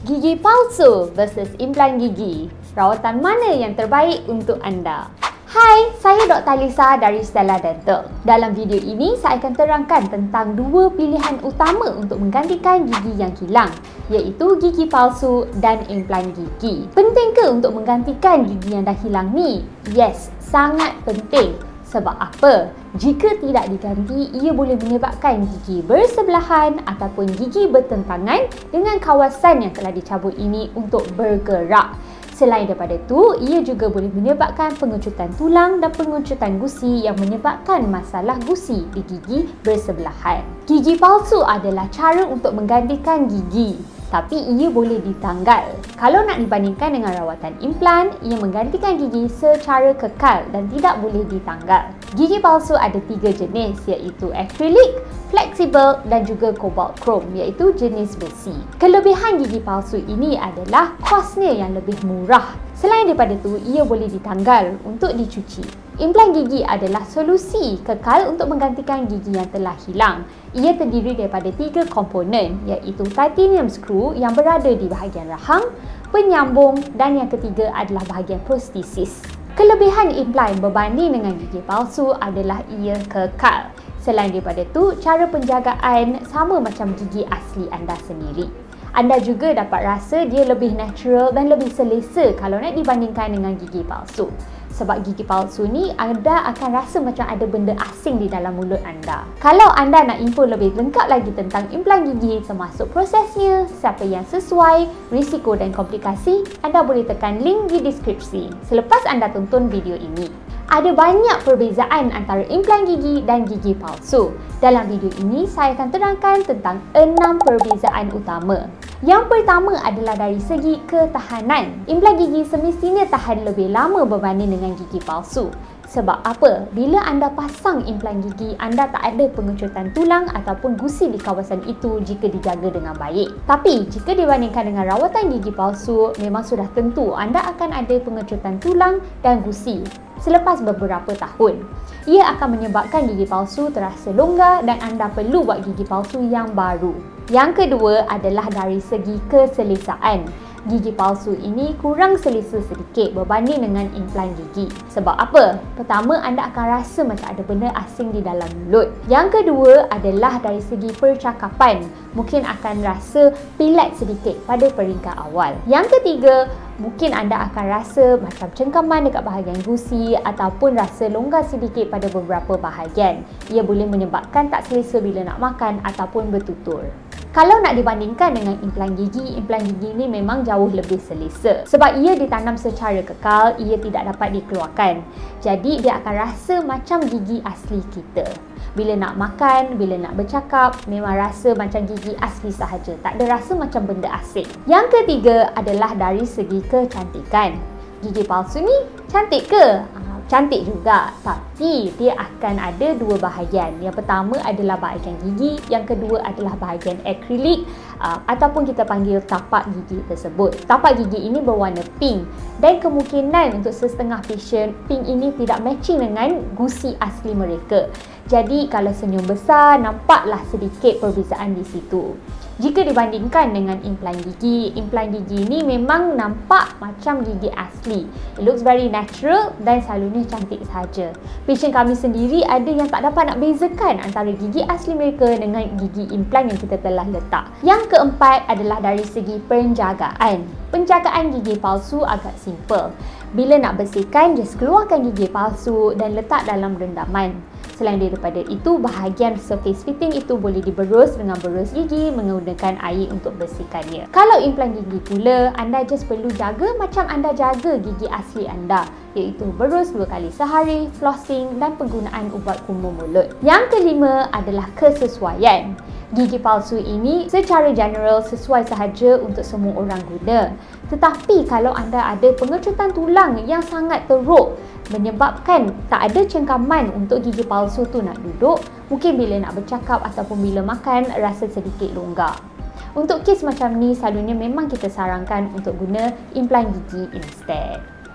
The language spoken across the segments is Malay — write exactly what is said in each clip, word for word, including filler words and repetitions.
Gigi palsu versus implan gigi. Rawatan mana yang terbaik untuk anda? Hai, saya Doktor Alisa dari Stella Dental. Dalam video ini, saya akan terangkan tentang dua pilihan utama untuk menggantikan gigi yang hilang, iaitu gigi palsu dan implan gigi. Penting ke untuk menggantikan gigi yang dah hilang ni? Yes, sangat penting. Sebab apa? Jika tidak diganti, ia boleh menyebabkan gigi bersebelahan ataupun gigi bertentangan dengan kawasan yang telah dicabut ini untuk bergerak. Selain daripada itu, ia juga boleh menyebabkan pengecutan tulang dan pengecutan gusi yang menyebabkan masalah gusi di gigi bersebelahan. Gigi palsu adalah cara untuk menggantikan gigi, tapi ia boleh ditanggal. Kalau nak dibandingkan dengan rawatan implan, ia menggantikan gigi secara kekal dan tidak boleh ditanggal. Gigi palsu ada tiga jenis, iaitu akrilik, fleksibel dan juga cobalt chrome, iaitu jenis besi. Kelebihan gigi palsu ini adalah kosnya yang lebih murah. Selain daripada itu, ia boleh ditanggal untuk dicuci. Implan gigi adalah solusi kekal untuk menggantikan gigi yang telah hilang. Ia terdiri daripada tiga komponen, iaitu titanium screw yang berada di bahagian rahang, penyambung dan yang ketiga adalah bahagian prostesis. Kelebihan implan berbanding dengan gigi palsu adalah ia kekal. Selain daripada itu, cara penjagaan sama macam gigi asli anda sendiri. Anda juga dapat rasa dia lebih natural dan lebih selesa kalau nak dibandingkan dengan gigi palsu. Sebab gigi palsu ni, anda akan rasa macam ada benda asing di dalam mulut anda. Kalau anda nak info lebih lengkap lagi tentang implan gigi, termasuk prosesnya, siapa yang sesuai, risiko dan komplikasi, anda boleh tekan link di deskripsi selepas anda tonton video ini. Ada banyak perbezaan antara implan gigi dan gigi palsu. Dalam video ini, saya akan terangkan tentang enam perbezaan utama. Yang pertama adalah dari segi ketahanan. Implan gigi semestinya tahan lebih lama berbanding dengan gigi palsu. Sebab apa? Bila anda pasang implan gigi, anda tak ada pengecutan tulang ataupun gusi di kawasan itu jika dijaga dengan baik. Tapi, jika dibandingkan dengan rawatan gigi palsu, memang sudah tentu anda akan ada pengecutan tulang dan gusi selepas beberapa tahun. Ia akan menyebabkan gigi palsu terasa longgar dan anda perlu buat gigi palsu yang baru. Yang kedua adalah dari segi keselesaan. Gigi palsu ini kurang selesa sedikit berbanding dengan implan gigi. Sebab apa? Pertama, anda akan rasa macam ada benda asing di dalam mulut. Yang kedua adalah dari segi percakapan. Mungkin akan rasa pilat sedikit pada peringkat awal. Yang ketiga, mungkin anda akan rasa macam cengkaman dekat bahagian gusi ataupun rasa longgar sedikit pada beberapa bahagian. Ia boleh menyebabkan tak selesa bila nak makan ataupun bertutur. Kalau nak dibandingkan dengan implan gigi, implan gigi ni memang jauh lebih selesa. Sebab ia ditanam secara kekal, ia tidak dapat dikeluarkan. Jadi dia akan rasa macam gigi asli kita. Bila nak makan, bila nak bercakap, memang rasa macam gigi asli sahaja. Tak ada rasa macam benda asing. Yang ketiga adalah dari segi kecantikan. Gigi palsu ni cantik ke? Cantik juga, tapi dia akan ada dua bahagian. Yang pertama adalah bahagian gigi, yang kedua adalah bahagian akrilik uh, ataupun kita panggil tapak gigi tersebut. Tapak gigi ini berwarna pink dan kemungkinan untuk sesetengah pasien, pink ini tidak matching dengan gusi asli mereka. Jadi kalau senyum besar, nampaklah sedikit perbezaan di situ. Jika dibandingkan dengan implan gigi, implan gigi ni memang nampak macam gigi asli. It looks very natural dan selalunya cantik saja. Pasien kami sendiri ada yang tak dapat nak bezakan antara gigi asli mereka dengan gigi implan yang kita telah letak. Yang keempat adalah dari segi penjagaan. Penjagaan gigi palsu agak simple. Bila nak bersihkan, just keluarkan gigi palsu dan letak dalam rendaman. Selain daripada itu, bahagian surface fitting itu boleh diberus dengan berus gigi menggunakan air untuk bersihkannya. Kalau implan gigi pula, anda just perlu jaga macam anda jaga gigi asli anda, iaitu berus dua kali sehari, flossing dan penggunaan ubat kumur mulut. Yang kelima adalah kesesuaian. Gigi palsu ini secara general sesuai sahaja untuk semua orang guna. Tetapi kalau anda ada pengecutan tulang yang sangat teruk menyebabkan tak ada cengkaman untuk gigi palsu tu nak duduk, mungkin bila nak bercakap ataupun bila makan rasa sedikit longgar. Untuk kes macam ni, selalunya memang kita sarankan untuk guna implan gigi instead.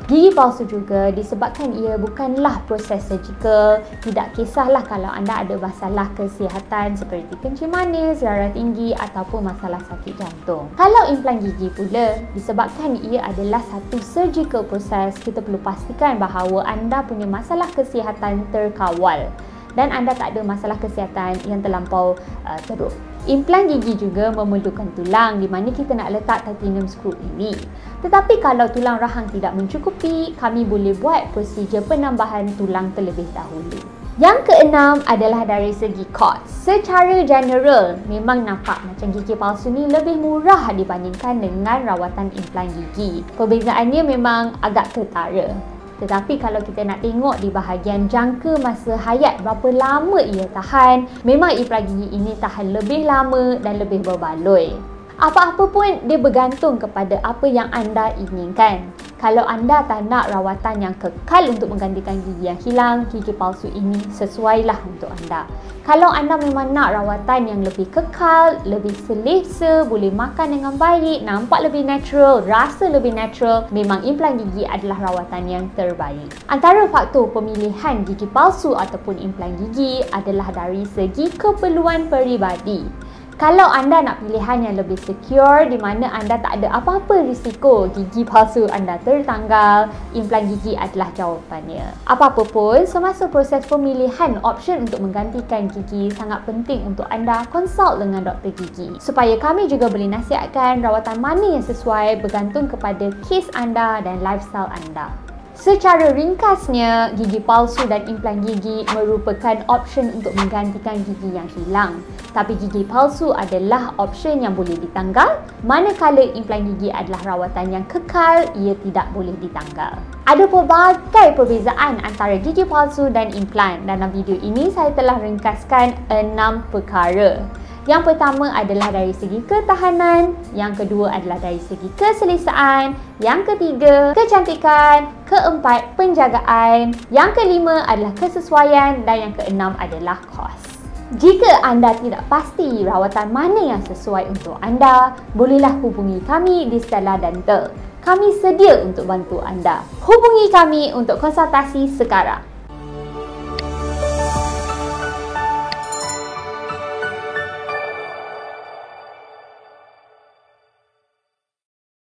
Gigi palsu juga disebabkan ia bukanlah proses surgical. Tidak kisahlah kalau anda ada masalah kesihatan seperti kencing manis, darah tinggi ataupun masalah sakit jantung. Kalau implan gigi pula, disebabkan ia adalah satu surgical proses, kita perlu pastikan bahawa anda punya masalah kesihatan terkawal dan anda tak ada masalah kesihatan yang terlampau uh, teruk. Implan gigi juga memerlukan tulang di mana kita nak letak titanium screw ini. Tetapi kalau tulang rahang tidak mencukupi, kami boleh buat prosedur penambahan tulang terlebih dahulu. Yang keenam adalah dari segi kos. Secara general, memang nampak macam gigi palsu ni lebih murah dibandingkan dengan rawatan implan gigi. Perbezaannya memang agak ketara. Tetapi kalau kita nak tengok di bahagian jangka masa hayat berapa lama ia tahan, memang implan gigi ini tahan lebih lama dan lebih berbaloi. Apa-apa pun dia bergantung kepada apa yang anda inginkan. Kalau anda tak nak rawatan yang kekal untuk menggantikan gigi yang hilang, gigi palsu ini sesuailah untuk anda. Kalau anda memang nak rawatan yang lebih kekal, lebih selesa, boleh makan dengan baik, nampak lebih natural, rasa lebih natural, memang implan gigi adalah rawatan yang terbaik. Antara faktor pemilihan gigi palsu ataupun implan gigi adalah dari segi keperluan peribadi. Kalau anda nak pilihan yang lebih secure di mana anda tak ada apa-apa risiko gigi palsu anda tertanggal, implan gigi adalah jawapannya. Apa-apa pun, semasa proses pemilihan option untuk menggantikan gigi, sangat penting untuk anda consult dengan doktor gigi supaya kami juga boleh nasihatkan rawatan mana yang sesuai bergantung kepada kes anda dan lifestyle anda. Secara ringkasnya, gigi palsu dan implan gigi merupakan option untuk menggantikan gigi yang hilang. Tapi gigi palsu adalah option yang boleh ditanggal, manakala implan gigi adalah rawatan yang kekal, ia tidak boleh ditanggal. Ada pelbagai perbezaan antara gigi palsu dan implan. Dalam video ini saya telah ringkaskan enam perkara. Yang pertama adalah dari segi ketahanan, yang kedua adalah dari segi keselesaan, yang ketiga kecantikan, keempat penjagaan, yang kelima adalah kesesuaian dan yang keenam adalah kos. Jika anda tidak pasti rawatan mana yang sesuai untuk anda, bolehlah hubungi kami di Stella Dental. Kami sedia untuk bantu anda. Hubungi kami untuk konsultasi sekarang.